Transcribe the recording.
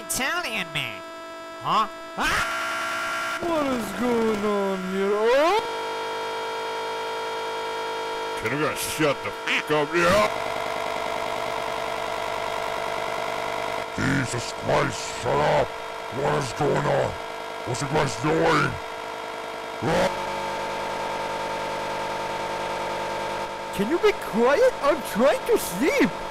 Italian man. Huh? Ah! What is going on here? Oh! Can you guys shut the f*** up here? Jesus Christ, shut up! What is going on? What's you guys doing? Can you be quiet? I'm trying to sleep!